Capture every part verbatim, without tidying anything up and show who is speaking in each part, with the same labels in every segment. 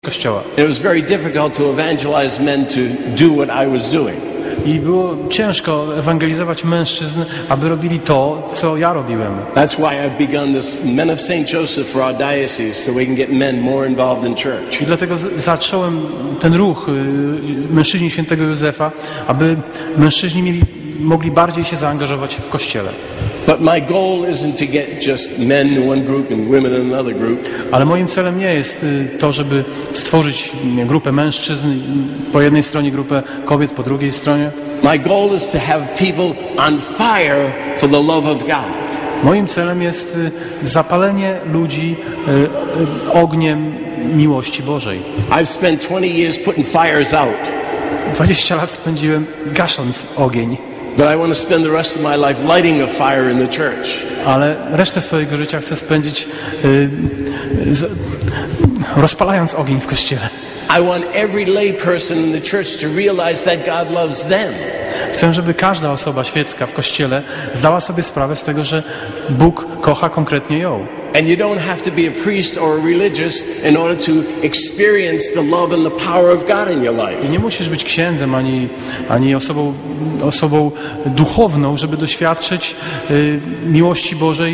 Speaker 1: kościoła.
Speaker 2: It was very difficult to evangelize men to do what I was doing.
Speaker 1: I było ciężko ewangelizować mężczyzn, aby robili to, co ja robiłem.
Speaker 2: That's why I've begun this Men of Saint Joseph for our diocese, so we can get men more involved in church.
Speaker 1: I dlatego z- zacząłem ten ruch y, mężczyźni świętego Józefa, aby mężczyźni mieli, mogli bardziej się zaangażować w kościele.
Speaker 2: But my goal isn't to get just men in one group and women in another group.
Speaker 1: Ale moim celem nie jest y, to, żeby stworzyć nie, grupę mężczyzn, y, po jednej stronie grupę kobiet, po drugiej stronie.
Speaker 2: My goal is to have people on fire for the love of God.
Speaker 1: Moim celem jest y, zapalenie ludzi y, y, ogniem miłości Bożej.
Speaker 2: I've spent twenty years putting fires out,
Speaker 1: dwadzieścia lat spędziłem gasząc ogień,
Speaker 2: but I want to spend the rest of my life lighting a fire in the church.
Speaker 1: ale resztę swojego życia chcę spędzić y, z, rozpalając ogień w kościele.
Speaker 2: I want every lay person in the church to realize that God loves them.
Speaker 1: Chcę, żeby każda osoba świecka w kościele zdała sobie sprawę z tego, że Bóg kocha konkretnie ją.
Speaker 2: And you don't have to be a priest or a religious in order to experience the love and the power of God in your life.
Speaker 1: I nie musisz być księdzem ani, ani osobą, osobą duchowną, żeby doświadczyć y, miłości Bożej,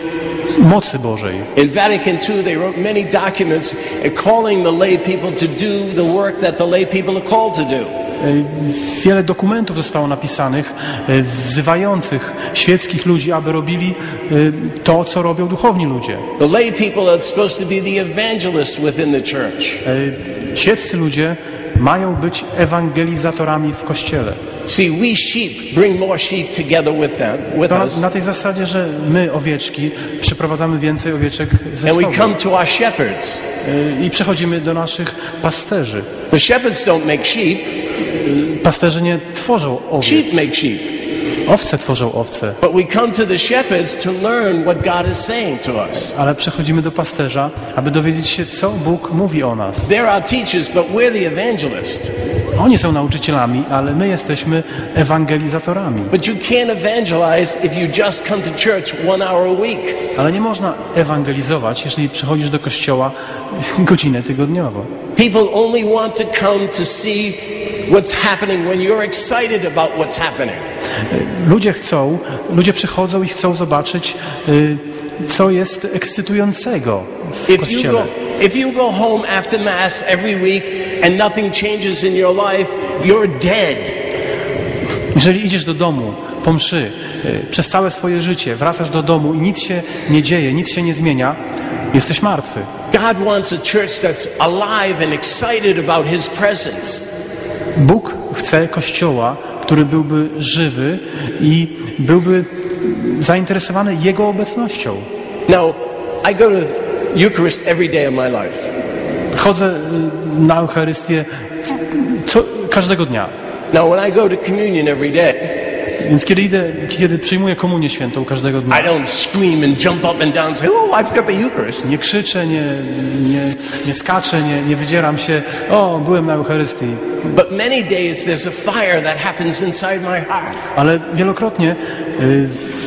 Speaker 1: mocy Bożej.
Speaker 2: In Vatican two, they wrote many documents calling the lay people to do the work that the lay people are called to do.
Speaker 1: Wiele dokumentów zostało napisanych, y, wzywających świeckich ludzi, aby robili y, to, co robią duchowni ludzie.
Speaker 2: The lay people are supposed to be the evangelists within the church.
Speaker 1: Y, Świeccy ludzie mają być ewangelizatorami w kościele.
Speaker 2: See, we sheep bring more sheep together with them, with
Speaker 1: To
Speaker 2: us,
Speaker 1: na, na tej zasadzie, że my, owieczki, przyprowadzamy więcej owieczek ze
Speaker 2: and we
Speaker 1: sobą
Speaker 2: come to our shepherds.
Speaker 1: y, i przechodzimy do naszych pasterzy.
Speaker 2: The shepherds don't make sheep,
Speaker 1: Pasterze nie tworzą
Speaker 2: sheep
Speaker 1: owiec,
Speaker 2: make sheep.
Speaker 1: owce tworzą owce,
Speaker 2: But we come to the shepherds to learn what God is saying to us.
Speaker 1: ale przechodzimy do pasterza, aby dowiedzieć się, co Bóg mówi o nas.
Speaker 2: They're our teachers, but we're the evangelists.
Speaker 1: Oni są nauczycielami, ale my jesteśmy ewangelizatorami.
Speaker 2: But you can't evangelize if you just come to church one hour a week.
Speaker 1: Ale nie można ewangelizować, jeżeli przychodzisz do kościoła godzinę tygodniowo.
Speaker 2: People only want to come to see what's happening when you're excited about what's happening.
Speaker 1: Ludzie chcą, ludzie przychodzą i chcą zobaczyć, y, co jest ekscytującego w
Speaker 2: If you
Speaker 1: kościele.
Speaker 2: go, if you go home after mass every week and nothing changes in your life, you're dead.
Speaker 1: Jeżeli idziesz do domu po mszy, y, przez całe swoje życie, wracasz do domu i nic się nie dzieje, nic się nie zmienia, jesteś martwy.
Speaker 2: God wants a church that's alive and excited about His presence.
Speaker 1: Bóg chce kościoła, który byłby żywy i byłby zainteresowany Jego obecnością.
Speaker 2: Now, I go to Eucharist every day of my life.
Speaker 1: Chodzę y, na Eucharystię co, każdego dnia.
Speaker 2: Now, when I go to communion every day,
Speaker 1: Więc kiedy idę, kiedy przyjmuję komunię świętą każdego dnia,
Speaker 2: I don't scream and jump up and down and say, oh, I've got the Eucharist.
Speaker 1: nie krzyczę, nie, nie, nie skaczę, nie, nie wydzieram się. O, byłem na Eucharystii.
Speaker 2: But many days there's a fire that happens inside my heart.
Speaker 1: Ale wielokrotnie y,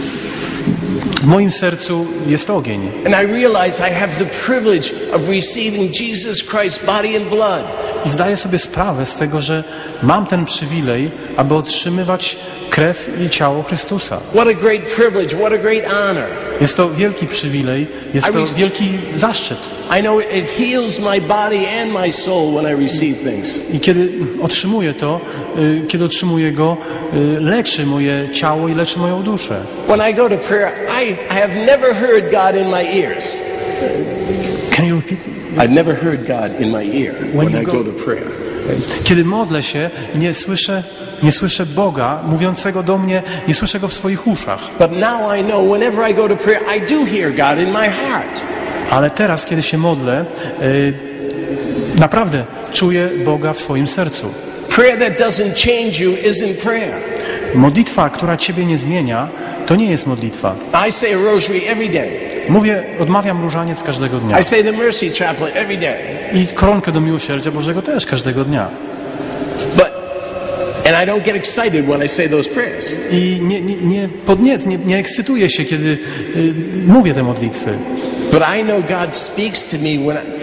Speaker 1: w moim sercu jest ogień.
Speaker 2: And I realize I have the privilege of receiving Jesus Christ's body and blood.
Speaker 1: I zdaję sobie sprawę z tego, że mam ten przywilej, aby otrzymywać krew i ciało Chrystusa.
Speaker 2: What a great privilege, what a great honor.
Speaker 1: Jest to wielki przywilej, jest to wielki zaszczyt.
Speaker 2: I know it heals my body and my soul when I receive things.
Speaker 1: I kiedy otrzymuję to, y, kiedy otrzymuję go, y, leczy moje ciało i leczy moją duszę.
Speaker 2: When I go to prayer, I, I have never heard God in my ears.
Speaker 1: Can you repeat?
Speaker 2: I've never heard God in my ear
Speaker 1: When
Speaker 2: when
Speaker 1: you
Speaker 2: I
Speaker 1: go-
Speaker 2: go to prayer.
Speaker 1: Kiedy modlę się, nie słyszę, nie słyszę Boga mówiącego do mnie, nie słyszę Go w swoich uszach.
Speaker 2: But now I know whenever I go to prayer, I do hear God in my heart.
Speaker 1: Ale teraz, kiedy się modlę, y, naprawdę czuję Boga w swoim sercu.
Speaker 2: Prayer that doesn't change you isn't prayer.
Speaker 1: Modlitwa, która Ciebie nie zmienia, to nie jest modlitwa.
Speaker 2: I say a rosary every day.
Speaker 1: Mówię, odmawiam różaniec każdego dnia.
Speaker 2: I say the mercy chaplet every day.
Speaker 1: I koronkę do miłosierdzia Bożego też każdego dnia.
Speaker 2: But and I don't get excited when I say those prayers.
Speaker 1: I nie, nie, nie, podnie, nie, nie ekscytuję się, kiedy y, mówię te modlitwy.
Speaker 2: But I know God speaks to me when I,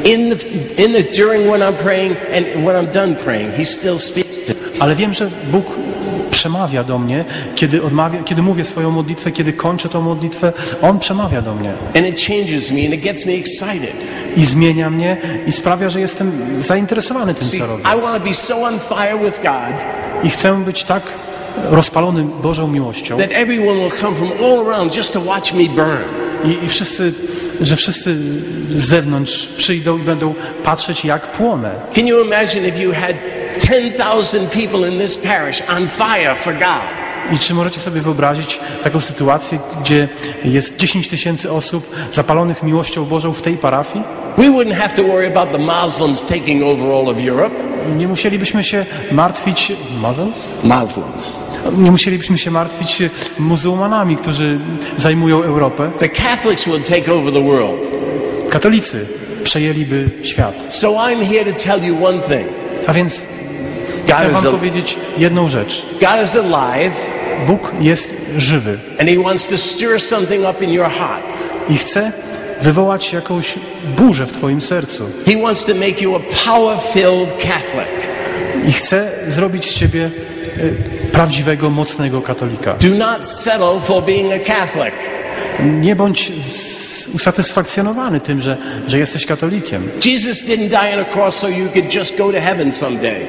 Speaker 2: In the, in the, during when I'm praying and when I'm done praying, He still speaks to me.
Speaker 1: Ale wiem, że Bóg przemawia do mnie, kiedy, odmawia, kiedy mówię swoją modlitwę, kiedy kończę tą modlitwę, On przemawia do mnie.
Speaker 2: And it changes me and it gets me excited.
Speaker 1: I zmienia mnie i sprawia, że jestem zainteresowany tym,
Speaker 2: See,
Speaker 1: co robię.
Speaker 2: I want to be so on fire with God
Speaker 1: I chcę być tak rozpalony Bożą miłością
Speaker 2: that everyone will come from all around just to watch me burn.
Speaker 1: i, i wszyscy, że wszyscy z zewnątrz przyjdą i będą patrzeć, jak płonę.
Speaker 2: Can you imagine if you had ten thousand people in this parish on fire for God?
Speaker 1: I czy możecie sobie wyobrazić taką sytuację, gdzie jest dziesięć tysięcy osób zapalonych miłością Bożą w tej parafii?
Speaker 2: We wouldn't have to worry about the Muslims taking over all of Europe.
Speaker 1: Nie musielibyśmy się martwić... Muslims?
Speaker 2: Muslims.
Speaker 1: Nie musielibyśmy się martwić muzułmanami, którzy zajmują Europę.
Speaker 2: The Catholics will take over the world.
Speaker 1: Katolicy przejęliby świat.
Speaker 2: So I'm here to tell you one thing.
Speaker 1: A więc
Speaker 2: God
Speaker 1: chcę
Speaker 2: is,
Speaker 1: wam
Speaker 2: a,
Speaker 1: powiedzieć jedną rzecz.
Speaker 2: God is alive
Speaker 1: Bóg jest żywy
Speaker 2: and He wants to stir something up in your heart.
Speaker 1: i chce wywołać jakąś burzę w twoim sercu.
Speaker 2: He wants to make you a power-filled Catholic.
Speaker 1: I chce zrobić z ciebie e, prawdziwego, mocnego katolika.
Speaker 2: Do not settle for being a Catholic.
Speaker 1: Nie bądź z, usatysfakcjonowany tym, że, że jesteś katolikiem.
Speaker 2: Jesus didn't die on a cross so you could just go to heaven someday.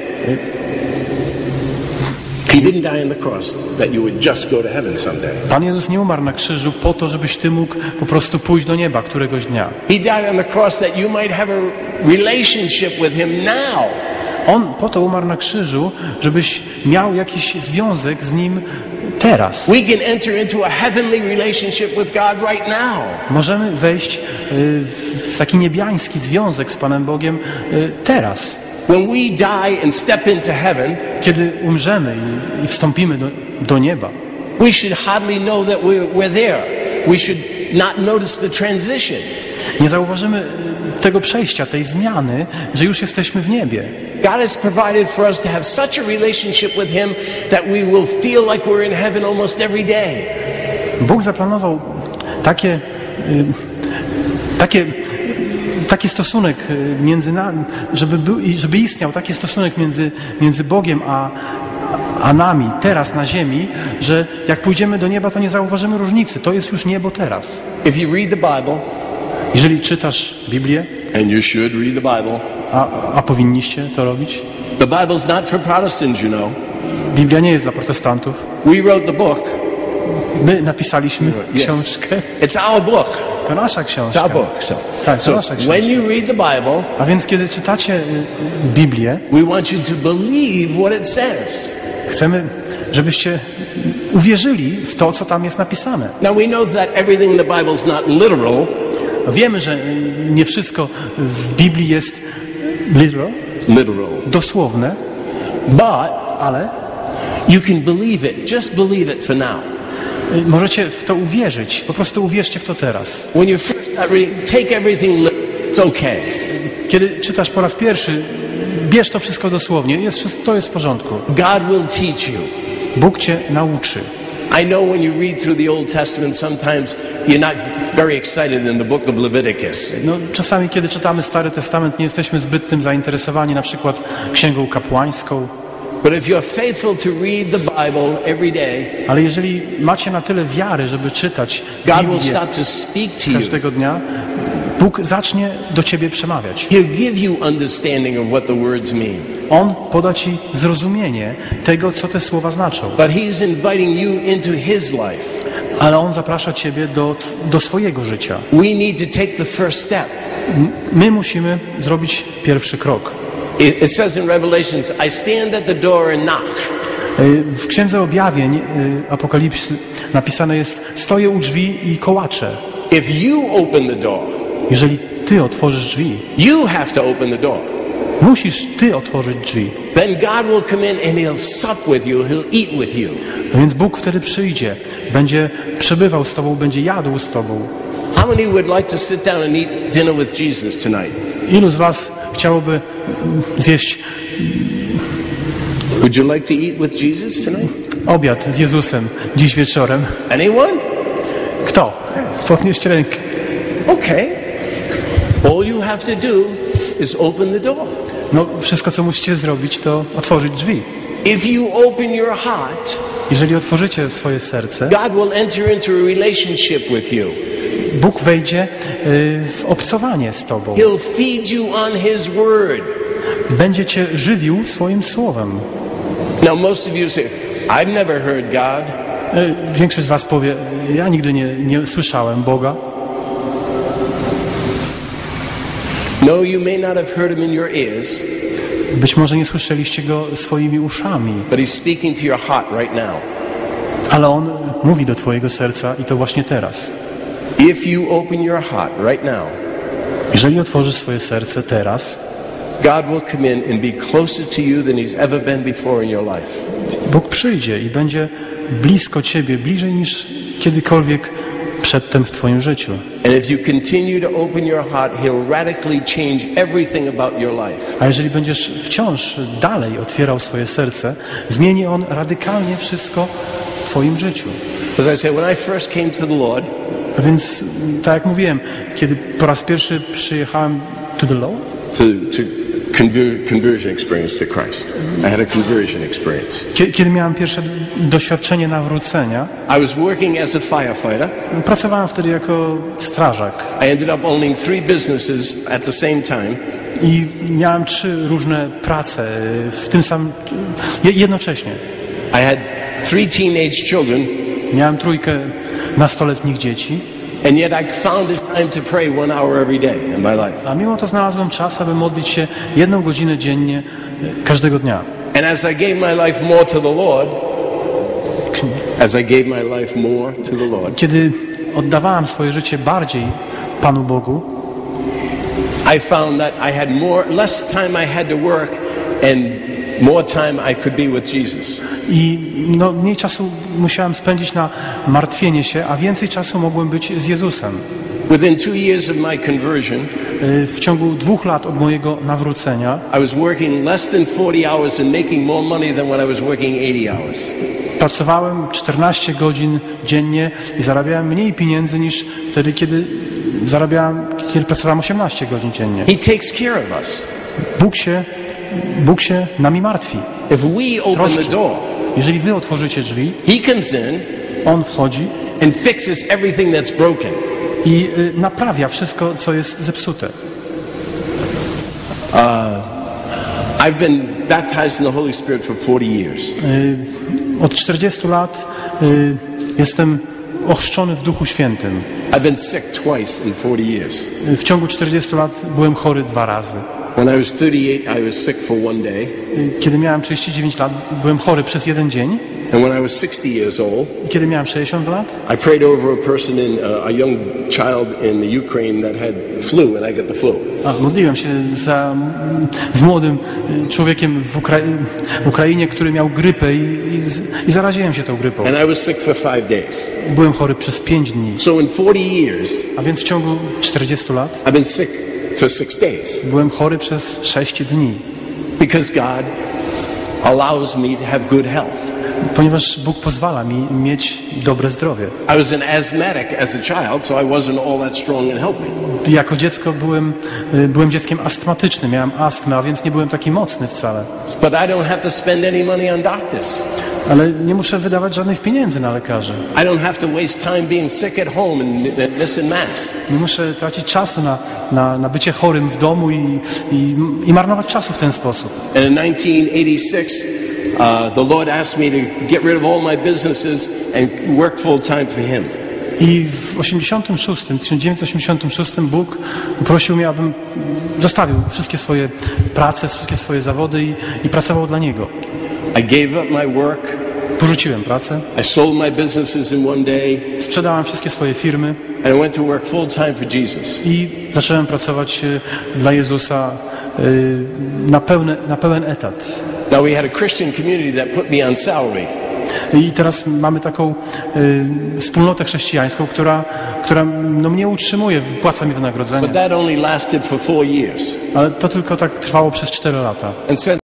Speaker 2: He didn't die on the cross that you would just go to heaven someday.
Speaker 1: Pan Jezus nie umarł na krzyżu po to, żebyś ty mógł po prostu pójść do nieba któregoś dnia.
Speaker 2: He died on the cross that you might have a relationship with Him now.
Speaker 1: On po to umarł na krzyżu, żebyś miał jakiś związek z Nim teraz.
Speaker 2: We can enter into a heavenly relationship with God right now.
Speaker 1: Możemy wejść y, w taki niebiański związek z Panem Bogiem y, teraz.
Speaker 2: When we die and step into heaven,
Speaker 1: Kiedy umrzemy i, i wstąpimy do, do nieba,
Speaker 2: we should hardly know that we're, we're there. We should not notice the transition.
Speaker 1: nie zauważymy y, tego przejścia, tej zmiany, że już jesteśmy w niebie.
Speaker 2: God has provided for us to have such a relationship with Him that we will feel like we're in heaven almost every day.
Speaker 1: Bóg zaplanował takie, y, takie, taki stosunek y, między nami, żeby, był, i żeby istniał taki stosunek między, między Bogiem a, a nami teraz na ziemi, że jak pójdziemy do nieba, to nie zauważymy różnicy. To jest już niebo teraz.
Speaker 2: If you read the Bible,
Speaker 1: Jeżeli czytasz Biblię,
Speaker 2: and you should read the Bible,
Speaker 1: a, a powinniście to robić,
Speaker 2: the Bible's not for Protestants, you know.
Speaker 1: Biblia nie jest dla protestantów.
Speaker 2: We wrote the book.
Speaker 1: My napisaliśmy
Speaker 2: Yes.
Speaker 1: książkę.
Speaker 2: It's our book.
Speaker 1: To nasza
Speaker 2: It's
Speaker 1: książka.
Speaker 2: our book. So,
Speaker 1: Tak, to
Speaker 2: so
Speaker 1: nasza książka.
Speaker 2: when you read the Bible,
Speaker 1: A więc kiedy czytacie y, Biblię,
Speaker 2: we want you to believe what it says.
Speaker 1: chcemy, żebyście uwierzyli w to, co tam jest napisane.
Speaker 2: Now we know that everything in the Bible is not literal,
Speaker 1: Wiemy, że nie wszystko w Biblii jest literal,
Speaker 2: literal,
Speaker 1: dosłowne,
Speaker 2: but
Speaker 1: ale
Speaker 2: you can believe it. Just believe it for now.
Speaker 1: y, możecie w to uwierzyć. Po prostu uwierzcie w to teraz.
Speaker 2: When you first start reading, take everything literal. It's okay.
Speaker 1: Kiedy czytasz po raz pierwszy, bierz to wszystko dosłownie. Jest, wszystko- to jest w porządku.
Speaker 2: God will teach you.
Speaker 1: Bóg cię nauczy.
Speaker 2: I know when you read through the Old Testament, sometimes you're not very excited in the book of Leviticus.
Speaker 1: No, czasami, kiedy czytamy Stary Testament, nie jesteśmy zbyt tym zainteresowani, na przykład księgą kapłańską.
Speaker 2: But if you're faithful to read the Bible every day,
Speaker 1: Ale jeżeli macie na tyle wiary, żeby czytać
Speaker 2: God will
Speaker 1: Biblię
Speaker 2: start to speak to you.
Speaker 1: każdego dnia, Bóg zacznie do ciebie przemawiać.
Speaker 2: He'll give you understanding of what the words mean.
Speaker 1: On poda ci zrozumienie tego, co te słowa znaczą.
Speaker 2: But He's inviting you into His life.
Speaker 1: Ale On zaprasza ciebie do, do swojego życia.
Speaker 2: We need to take the first step.
Speaker 1: My musimy zrobić pierwszy krok.
Speaker 2: It, it says in Revelations, I stand at the door and knock.
Speaker 1: W Księdze Objawień y, Apokalipsy napisane jest: stoję u drzwi i kołaczę.
Speaker 2: If you open the door,
Speaker 1: Jeżeli ty otworzysz drzwi,
Speaker 2: you have to open the door.
Speaker 1: musisz ty otworzyć drzwi.
Speaker 2: Then God will come in and He'll sup with you, He'll eat with you.
Speaker 1: No więc Bóg wtedy przyjdzie, będzie przebywał z tobą, będzie jadł z tobą.
Speaker 2: How many would like to sit down and eat dinner with Jesus tonight?
Speaker 1: Ilu z was chciałoby mm, zjeść
Speaker 2: Would you like to eat with Jesus tonight?
Speaker 1: obiad z Jezusem dziś wieczorem?
Speaker 2: Anyone?
Speaker 1: Kto? Podnieść rękę.
Speaker 2: Okay. All you have to do is open the door.
Speaker 1: No, wszystko, co musicie zrobić, to otworzyć drzwi.
Speaker 2: If you open your heart,
Speaker 1: Jeżeli otworzycie swoje serce,
Speaker 2: God will enter into a relationship with you.
Speaker 1: Bóg wejdzie y, w obcowanie z tobą.
Speaker 2: He'll feed you on His word.
Speaker 1: Będzie cię żywił swoim słowem.
Speaker 2: Now, most of you say, I've never heard God.
Speaker 1: Y, Większość z was powie, ja nigdy nie, nie słyszałem Boga.
Speaker 2: No, you may not have heard Him in your ears,
Speaker 1: Być może nie słyszeliście Go swoimi uszami,
Speaker 2: but He's speaking to your heart right now.
Speaker 1: ale On mówi do twojego serca i to właśnie teraz.
Speaker 2: If you open your heart right now,
Speaker 1: Jeżeli otworzysz swoje serce teraz,
Speaker 2: God will come in and be closer to you than He's ever been before in your life.
Speaker 1: Bóg przyjdzie i będzie blisko ciebie, bliżej niż kiedykolwiek przedtem w twoim życiu.
Speaker 2: And if you continue to open your heart, He'll radically change everything about your life.
Speaker 1: A jeżeli będziesz wciąż dalej otwierał swoje serce, zmieni On radykalnie wszystko w twoim życiu.
Speaker 2: As I say, when I first came to the Lord,
Speaker 1: A więc, tak jak mówiłem, kiedy po raz pierwszy przyjechałem to the Lord,
Speaker 2: to, to conver, conversion experience to Christ. I had a conversion experience.
Speaker 1: kie- kiedy miałem pierwsze doświadczenie nawrócenia,
Speaker 2: I was working as a firefighter.
Speaker 1: pracowałem wtedy jako strażak
Speaker 2: I ended up owning three businesses at the same time.
Speaker 1: i miałem trzy różne prace w tym samym, je- jednocześnie.
Speaker 2: I had three teenage children,
Speaker 1: Miałem trójkę nastoletnich dzieci,
Speaker 2: and yet I found the time to pray one hour every day in my life.
Speaker 1: a mimo to znalazłem czas, aby modlić się jedną godzinę dziennie e, każdego dnia.
Speaker 2: And as I gave my life more to the Lord, as I gave my life more to the Lord,
Speaker 1: Kiedy oddawałem swoje życie bardziej Panu Bogu,
Speaker 2: I found that I had more, less time I had to work and more time I could be with Jesus.
Speaker 1: i no, mniej czasu musiałem spędzić na martwienie się, a więcej czasu mogłem być z Jezusem.
Speaker 2: Within two years of my conversion,
Speaker 1: E, W ciągu dwóch lat od mojego nawrócenia
Speaker 2: I was working less than forty hours and making more money than when I was working eighty hours.
Speaker 1: pracowałem czternaście godzin dziennie i zarabiałem mniej pieniędzy niż wtedy, kiedy zarabiałem, kiedy pracowałem osiemnaście godzin dziennie.
Speaker 2: He takes care of us.
Speaker 1: Bóg się, Bóg się nami martwi.
Speaker 2: If we open the
Speaker 1: Troszczy.
Speaker 2: door,
Speaker 1: Jeżeli wy otworzycie drzwi,
Speaker 2: He comes in
Speaker 1: On wchodzi
Speaker 2: and fixes everything that's broken.
Speaker 1: i y, naprawia wszystko, co jest zepsute.
Speaker 2: I've been baptized in the Holy Spirit for forty years.
Speaker 1: Y, Od czterdziestu lat y, jestem ochrzczony w Duchu Świętym.
Speaker 2: I've been sick twice in forty years.
Speaker 1: Y, W ciągu czterdziestu lat byłem chory dwa razy.
Speaker 2: When I was thirty-eight, I was sick for one day.
Speaker 1: Y, Kiedy miałem trzydzieści dziewięć lat, byłem chory przez jeden dzień.
Speaker 2: And when I was sixty years old,
Speaker 1: I kiedy miałem sześćdziesiąt lat,
Speaker 2: I prayed over a person in uh, a young child in the Ukraine that had flu, and I got the flu.
Speaker 1: a, modliłem się za, z młodym y, człowiekiem w, Ukra w Ukrainie, który miał grypę i, i, z- i zaraziłem się tą grypą.
Speaker 2: And I was sick for five days.
Speaker 1: Byłem chory przez pięć dni,
Speaker 2: So in forty years,
Speaker 1: a więc w ciągu czterdziestu lat
Speaker 2: I've been sick for six days
Speaker 1: byłem chory przez sześć dni,
Speaker 2: because God allows me to have good health.
Speaker 1: ponieważ Bóg pozwala mi mieć dobre zdrowie.
Speaker 2: I was an asthmatic as a child, so I wasn't all that strong and healthy.
Speaker 1: Jako dziecko byłem, y, byłem dzieckiem astmatycznym, miałem astmę, a więc nie byłem taki mocny wcale.
Speaker 2: But I don't have to spend any money on doctors.
Speaker 1: Ale nie muszę wydawać żadnych pieniędzy na lekarzy.
Speaker 2: I don't have to waste time being sick at home and, and missing mass.
Speaker 1: Nie muszę tracić czasu na, na, na bycie chorym w domu i, i, i marnować czasu w ten sposób.
Speaker 2: And in nineteen eighty-six, uh, the Lord asked me to get rid of all my businesses and work full time for Him.
Speaker 1: I w osiemdziesiątym szóstym, tysiąc dziewięćset osiemdziesiątym szóstym Bóg prosił mnie, abym zostawił wszystkie swoje prace, wszystkie swoje zawody i, i pracował dla Niego.
Speaker 2: I gave up my work.
Speaker 1: Porzuciłem pracę,
Speaker 2: I sold my businesses in one day,
Speaker 1: sprzedałem wszystkie swoje firmy
Speaker 2: and I went to work full time for Jesus.
Speaker 1: i zacząłem pracować e, dla Jezusa e, na, pełne, na pełen etat.
Speaker 2: Now we had a Christian community that put me on salary.
Speaker 1: I teraz mamy taką e, wspólnotę chrześcijańską, która, która no, mnie utrzymuje, płaca mi wynagrodzenie.
Speaker 2: But that only lasted for four years.
Speaker 1: Ale to tylko tak trwało przez cztery lata.
Speaker 2: And since